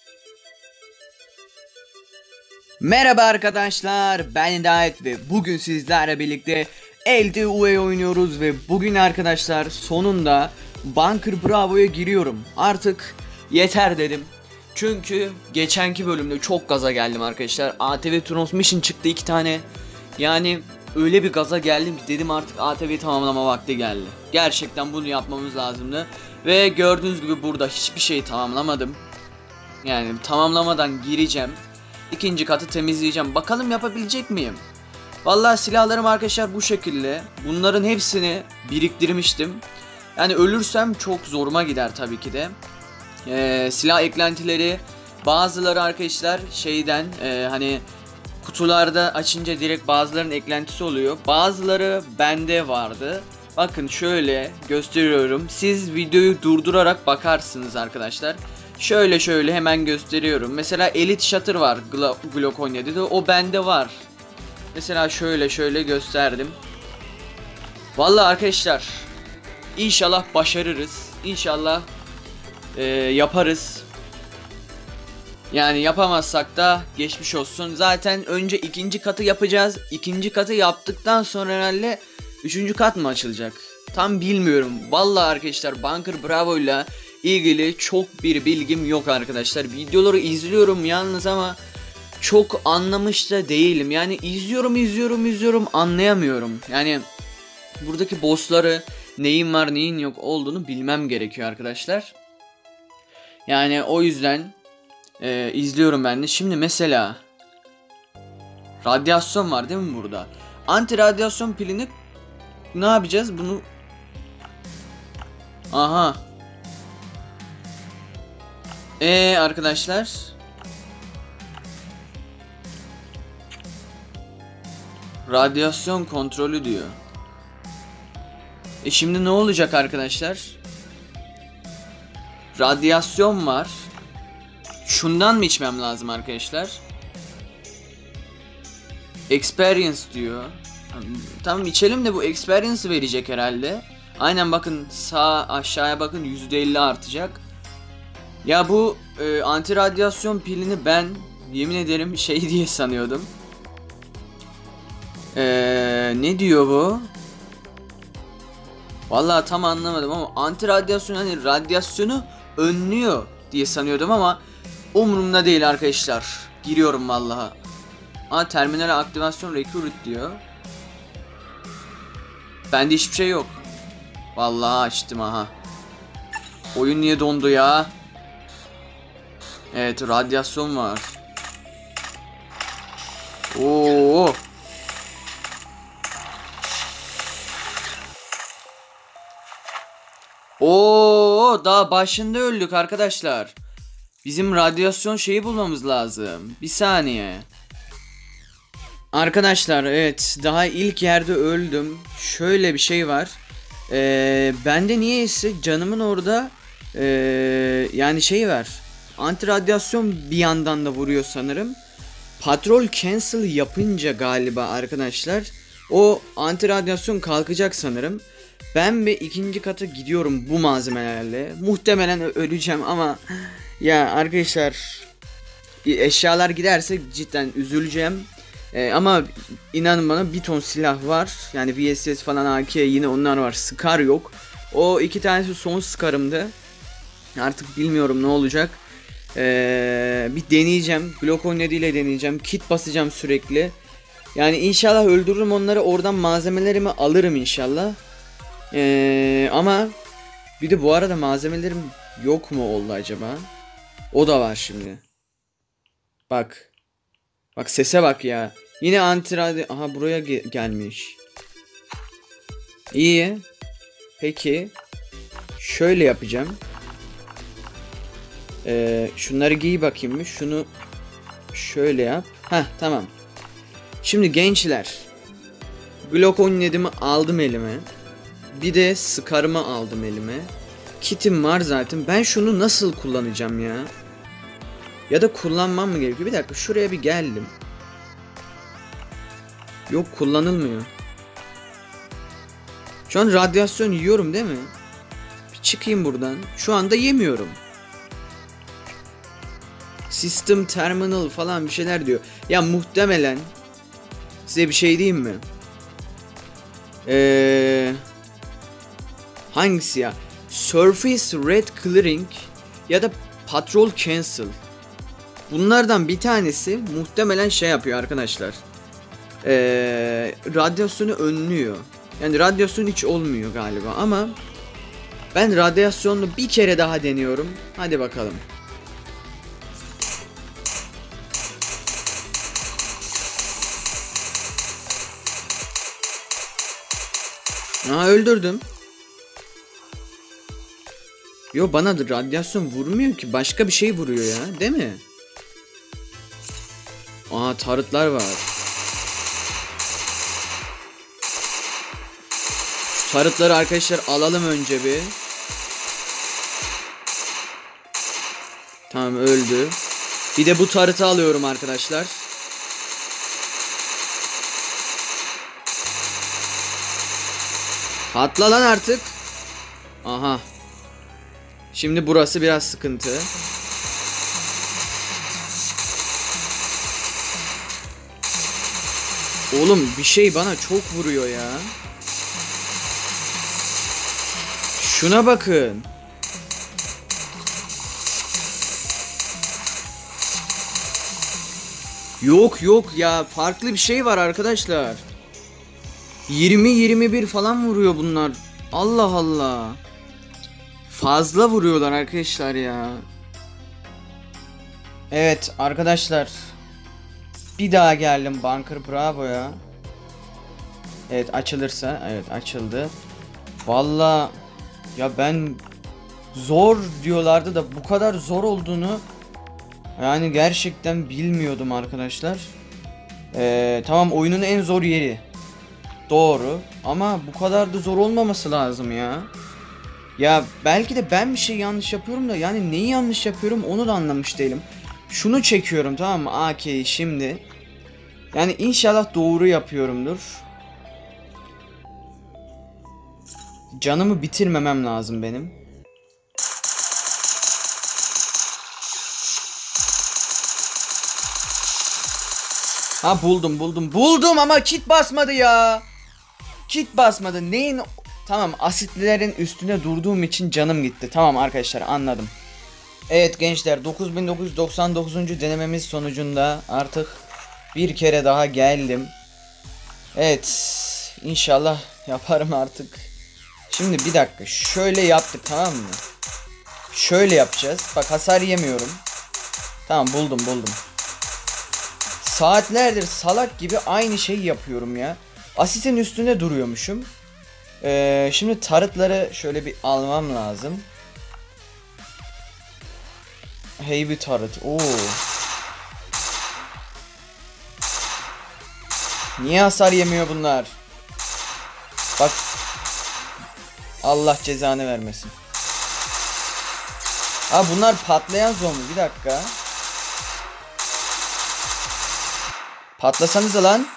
Merhaba arkadaşlar, ben Hidayet ve bugün sizlerle birlikte LTUE oynuyoruz ve bugün arkadaşlar sonunda Bunker Bravo'ya giriyorum. Artık yeter dedim. Çünkü geçenki bölümde çok gaza geldim arkadaşlar. ATV Transmission çıktı 2 tane. Yani öyle bir gaza geldim ki dedim artık ATV'yi tamamlama vakti geldi. Gerçekten bunu yapmamız lazımdı. Ve gördüğünüz gibi burada hiçbir şey tamamlamadım. Yani tamamlamadan gireceğim. İkinci katı temizleyeceğim. Bakalım yapabilecek miyim? Vallahi silahlarım arkadaşlar bu şekilde. Bunların hepsini biriktirmiştim. Yani ölürsem çok zoruma gider tabii ki de. Silah eklentileri bazıları arkadaşlar şeyden hani kutularda açınca direkt bazılarının eklentisi oluyor. Bazıları bende vardı. Bakın şöyle gösteriyorum. Siz videoyu durdurarak bakarsınız arkadaşlar. Şöyle hemen gösteriyorum. Mesela Elite Shutter var Glock 17'de. O bende var. Mesela şöyle gösterdim. Vallahi arkadaşlar İnşallah başarırız. İnşallah yaparız. Yani yapamazsak da geçmiş olsun. Zaten önce ikinci katı yapacağız. İkinci katı yaptıktan sonra herhalde üçüncü kat mı açılacak? Tam bilmiyorum. Vallahi arkadaşlar Bunker Bravo ile ilgili çok bir bilgim yok arkadaşlar. Videoları izliyorum yalnız ama çok anlamış da değilim. Yani izliyorum anlayamıyorum. Yani buradaki bossları neyin var neyin yok olduğunu bilmem gerekiyor arkadaşlar. Yani o yüzden izliyorum ben de. Şimdi mesela radyasyon var değil mi burada? Anti radyasyon pilini ne yapacağız bunu? Aha. Arkadaşlar. Radyasyon kontrolü diyor. Şimdi ne olacak arkadaşlar? Radyasyon var. Şundan mı içmem lazım arkadaşlar? Experience diyor. Tamam içelim de bu experience verecek herhalde. Aynen bakın sağ aşağıya bakın %50 artacak. Ya bu anti radyasyon pilini ben yemin ederim şey diye sanıyordum. Ne diyor bu? Vallahi tam anlamadım ama anti radyasyon hani radyasyonu önlüyor diye sanıyordum ama umurumda değil arkadaşlar. Giriyorum vallahi. Terminal aktivasyon recruit diyor. Bende hiçbir şey yok. Vallahi açtım aha. Oyun niye dondu ya? Evet radyasyon var. Oo. Oo, daha başında öldük arkadaşlar. Bizim radyasyon şeyi bulmamız lazım. Bir saniye. Arkadaşlar evet daha ilk yerde öldüm. Şöyle bir şey var. Bende niyeyse canımın orada yani şey var. Anti radyasyon bir yandan da vuruyor sanırım. Patrol cancel yapınca galiba arkadaşlar o anti radyasyon kalkacak sanırım. Ben ve ikinci kata gidiyorum bu malzemelerle. Muhtemelen öleceğim ama ya arkadaşlar eşyalar giderse cidden üzüleceğim. Ama inanın bana bir ton silah var. Yani VSS falan AK yine onlar var. Scar yok. O iki tanesi son Scar'ımdı. Artık bilmiyorum ne olacak. Bir deneyeceğim. Glock 17 ile deneyeceğim. Kit basacağım sürekli. Yani inşallah öldürürüm onları. Oradan malzemelerimi alırım inşallah. Ama bir de bu arada malzemelerim yok mu oldu acaba? O da var şimdi. Bak. Bak sese bak ya. Yine antiradi. Aha buraya gelmiş. İyi. Peki. Şöyle yapacağım. Şunları giy bakayım mı? Şunu şöyle yap. Heh tamam. Şimdi gençler. Glock 17'mi aldım elime. Bir de Scar'ımı aldım elime. Kitim var zaten. Ben şunu nasıl kullanacağım ya? Ya da kullanmam mı gerekiyor? Bir dakika şuraya bir geldim. Yok kullanılmıyor. Şu an radyasyon yiyorum değil mi? Bir çıkayım buradan. Şu anda yemiyorum. System terminal falan bir şeyler diyor. Ya muhtemelen size bir şey diyeyim mi? Hangisi ya? Surface Red Clearing ya da Patrol Cancel. Bunlardan bir tanesi muhtemelen şey yapıyor arkadaşlar. Radyasyonu önlüyor. Yani radyasyon hiç olmuyor galiba ama ben radyasyonlu bir kere daha deniyorum. Hadi bakalım. Aa, öldürdüm. Yo, bana da radyasyon vurmuyor ki. Başka bir şey vuruyor ya, değil mi? Aa, tarıtlar var. Şu tarıtları arkadaşlar alalım önce bir. Tamam, öldü. Bir de bu tarıtı alıyorum arkadaşlar. Patla lan artık. Aha. Şimdi burası biraz sıkıntı. Oğlum bir şey bana çok vuruyor ya. Şuna bakın. Yok ya, farklı bir şey var arkadaşlar. 20-21 falan vuruyor bunlar. Allah Allah. Fazla vuruyorlar arkadaşlar ya. Evet arkadaşlar. Bir daha geldim Bunker Bravo'ya. Evet, açılırsa. Evet, açıldı. Vallahi ya, ben zor diyorlardı da bu kadar zor olduğunu yani gerçekten bilmiyordum arkadaşlar. Tamam, oyunun en zor yeri. Doğru. Ama bu kadar da zor olmaması lazım ya. Ya belki de ben bir şey yanlış yapıyorum da yani neyi yanlış yapıyorum onu da anlamış değilim. Şunu çekiyorum, tamam mı? AK'yi şimdi. Yani inşallah doğru yapıyorumdur. Canımı bitirmemem lazım benim. Ha, buldum ama kit basmadı ya. Kit basmadı. Neyin? Tamam, asitlerin üstüne durduğum için canım gitti. Tamam arkadaşlar, anladım. Evet gençler, 9999. denememiz sonucunda artık bir kere daha geldim. Evet, inşallah yaparım artık. Şimdi bir dakika, şöyle yaptık, tamam mı? Şöyle yapacağız. Bak, hasar yemiyorum. Tamam, buldum. Saatlerdir salak gibi aynı şeyi yapıyorum ya. Asitin üstüne duruyormuşum. Şimdi tarıtları şöyle bir almam lazım. Heavy tarıt. Oo. Niye hasar yemiyor bunlar? Bak. Allah cezanı vermesin. Ha, bunlar patlayan zombi. Bir dakika. Patlasanıza lan.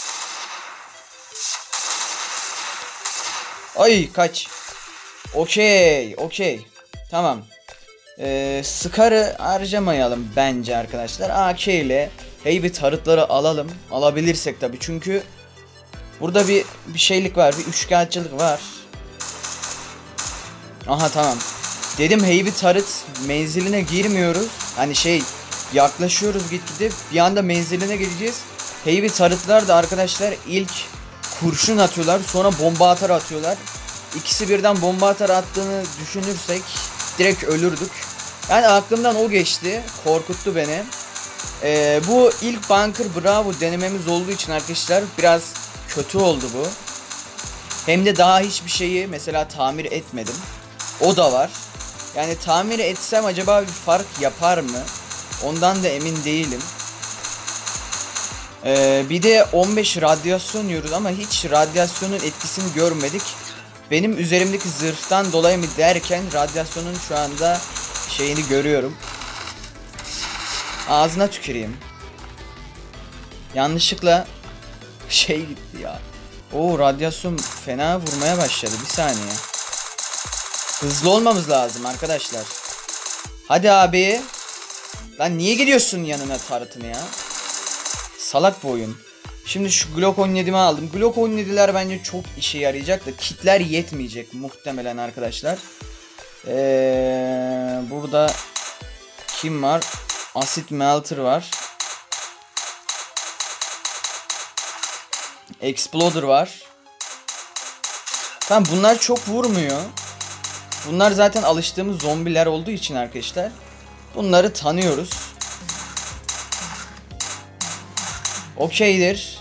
Ay, kaç. Okey. Tamam. Scar'ı harcamayalım bence arkadaşlar. AK ile heavy tarıtları alalım. Alabilirsek tabi, çünkü burada bir şeylik var. Bir üçkağıtçılık var. Aha, tamam. Dedim heavy tarıt menziline girmiyoruz. Hani yaklaşıyoruz gitgide. Bir anda menziline geleceğiz. Heavy tarıtlar da arkadaşlar ilk kurşun atıyorlar, sonra bomba atar atıyorlar. İkisi birden bomba atar attığını düşünürsek direkt ölürdük. Yani aklımdan o geçti. Korkuttu beni. Bu ilk Bunker Bravo denememiz olduğu için arkadaşlar biraz kötü oldu bu. Hem de daha hiçbir şeyi mesela tamir etmedim. O da var. Yani tamir etsem acaba bir fark yapar mı? Ondan da emin değilim. Bir de 15 radyasyon yiyoruz ama hiç radyasyonun etkisini görmedik. Benim üzerimdeki zırhtan dolayı mı derken radyasyonun şu anda şeyini görüyorum. Ağzına tüküreyim. Yanlışlıkla gitti ya. Oo, radyasyon fena vurmaya başladı. Bir saniye. Hızlı olmamız lazım arkadaşlar. Hadi abi. Lan niye gidiyorsun yanına tarıtını ya? Salak bu oyun. Şimdi şu Glock 17'mi aldım. Glock 17'ler bence çok işe yarayacak da kitler yetmeyecek muhtemelen arkadaşlar. Burada kim var? Acid Melter var. Exploder var. Tamam, bunlar çok vurmuyor. Bunlar zaten alıştığımız zombiler olduğu için arkadaşlar. Bunları tanıyoruz. Okeydir.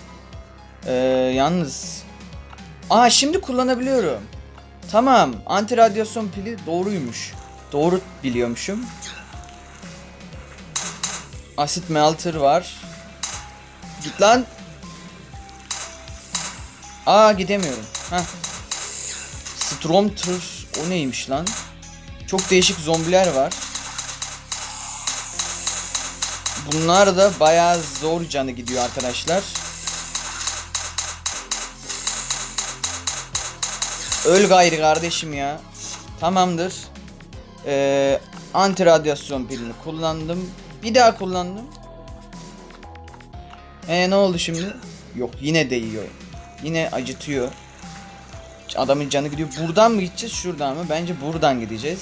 Yalnız. Şimdi kullanabiliyorum. Tamam. Anti radyasyon pili doğruymuş. Doğru biliyormuşum. Acid Melter var. Git lan. Gidemiyorum. Stormtrooper, o neymiş lan? Çok değişik zombiler var. Bunlar da bayağı zor canı gidiyor arkadaşlar. Öl gayrı kardeşim ya. Tamamdır. Anti radyasyon pilini kullandım. Bir daha kullandım. Ne oldu şimdi? Yok, yine değiyor. Yine acıtıyor. Adamın canı gidiyor. Buradan mı gideceğiz, şuradan mı? Bence buradan gideceğiz.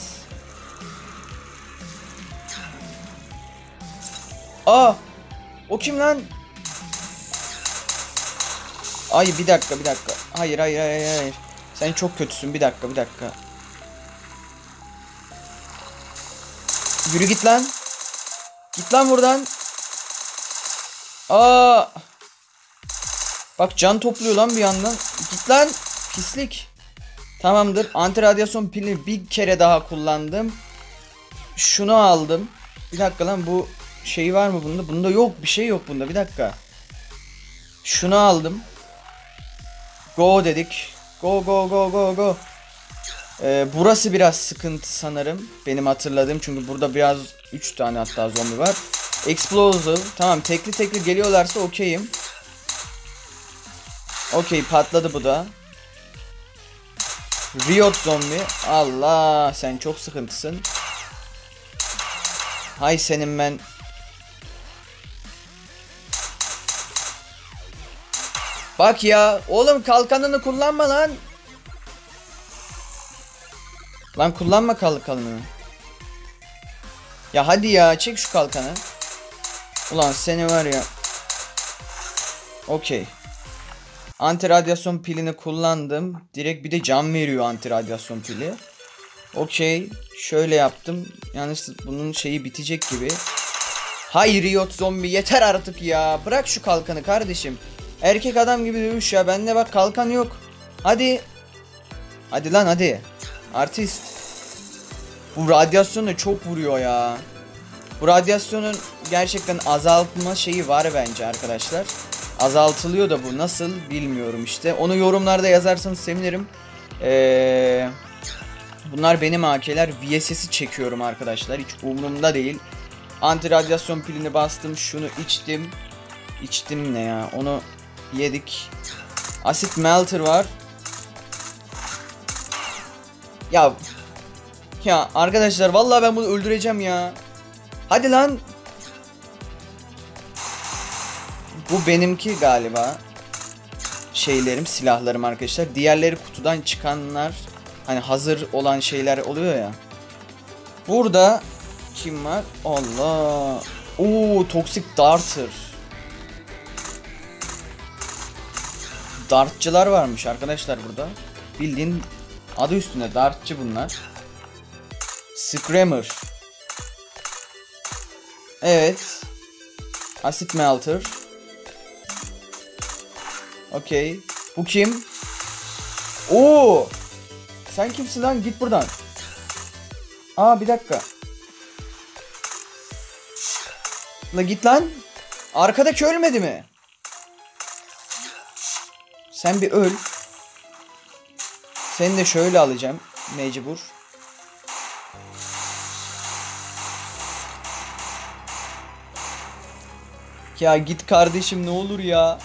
O kim lan? Ay bir dakika. Hayır. Sen çok kötüsün. Bir dakika. Yürü git lan. Git lan buradan. Bak can topluyor lan bir yandan. Git lan. Pislik. Tamamdır. Anti radyasyon pilini bir kere daha kullandım. Şunu aldım. Bir dakika lan, bu şey var mı bunda? Bunda yok. Bir şey yok bunda. Bir dakika. Şunu aldım. Go dedik. Go. Burası biraz sıkıntı sanırım. Benim hatırladığım. Çünkü burada biraz 3 tane hatta zombi var. Explosive. Tamam, tekli geliyorlarsa okeyim. Okey, patladı bu da. Riot zombi. Allah, sen çok sıkıntısın. Hay senin ben. Bak ya oğlum, kalkanını kullanma lan. Lan kullanma kalkanını. Ya hadi ya, çek şu kalkanı. Ulan seni var ya. Okey. Anti radyasyon pilini kullandım. Direkt bir de can veriyor anti radyasyon pili. Okey. Şöyle yaptım. Yalnız bunun şeyi bitecek gibi. Hayır Riot zombi, yeter artık ya. Bırak şu kalkanı kardeşim. Erkek adam gibi dövüş ya. Bende bak kalkan yok. Hadi. Hadi lan hadi. Artist. Bu radyasyon da çok vuruyor ya. Bu radyasyonun gerçekten azaltma şeyi var bence arkadaşlar. Azaltılıyor da bu nasıl bilmiyorum işte. Onu yorumlarda yazarsanız sevinirim. Bunlar benim AK'ler. VSS'i çekiyorum arkadaşlar. Hiç umurumda değil. Anti radyasyon pilini bastım. Şunu içtim. İçtim ne ya? Onu yedik. Acid Melter var. Ya arkadaşlar vallahi ben bunu öldüreceğim ya. Hadi lan. Bu benimki galiba. Şeylerim, silahlarım arkadaşlar. Diğerleri kutudan çıkanlar. Hani hazır olan şeyler oluyor ya. Burada kim var? Allah. Toxic Darter. Dartçılar varmış arkadaşlar burada. Bildiğin adı üstünde dartçı bunlar. Screamer. Evet. Acid Melter. Okey. Bu kim? Sen kimsin lan? Git buradan. Bir dakika. La git lan. Arkadaki ölmedi mi? Sen bir öl. Seni de şöyle alacağım. Mecbur. Ya git kardeşim, ne olur ya.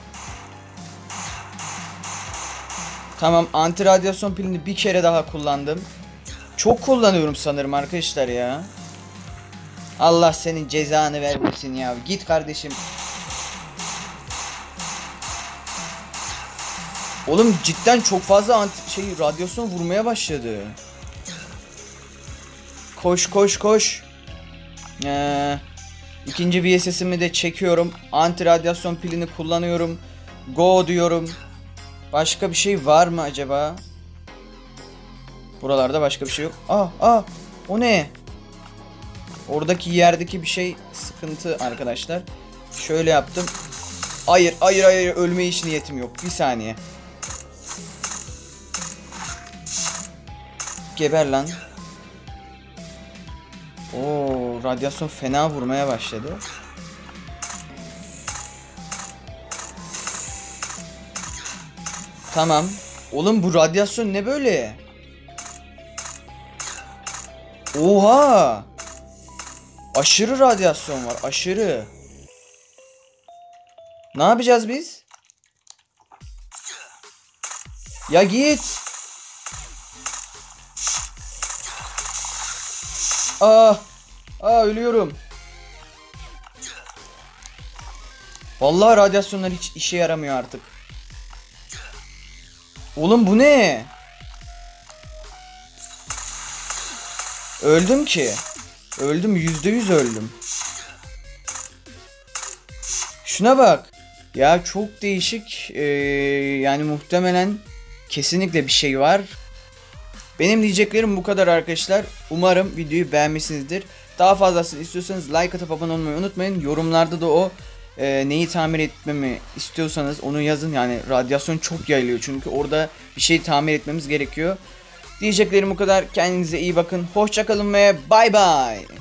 Tamam, anti radyasyon pilini bir kere daha kullandım. Çok kullanıyorum sanırım arkadaşlar ya. Allah senin cezanı vermesin ya. Git kardeşim. Oğlum cidden çok fazla radyasyon vurmaya başladı. Koş koş koş. İkinci VSS'imi de çekiyorum. Anti radyasyon pilini kullanıyorum. Go diyorum. Başka bir şey var mı acaba? Buralarda başka bir şey yok. O ne? Oradaki yerdeki bir şey sıkıntı arkadaşlar. Şöyle yaptım. Hayır ölmeye hiç niyetim yok. Bir saniye. Geber lan. Oo, radyasyon fena vurmaya başladı. Tamam. Oğlum bu radyasyon ne böyle? Oha! Aşırı radyasyon var, aşırı. Ne yapacağız biz? Ya git. Ölüyorum. Vallahi radyasyonlar hiç işe yaramıyor artık. Oğlum bu ne? Öldüm ki. Öldüm, %100 öldüm. Şuna bak. Ya çok değişik. Yani muhtemelen kesinlikle bir şey var. Benim diyeceklerim bu kadar arkadaşlar. Umarım videoyu beğenmişsinizdir. Daha fazlasını istiyorsanız like atıp abone olmayı unutmayın. Yorumlarda da o neyi tamir etmemi istiyorsanız onu yazın. Yani radyasyon çok yayılıyor çünkü orada bir şey tamir etmemiz gerekiyor. Diyeceklerim bu kadar. Kendinize iyi bakın. Hoşça kalın ve bay bay.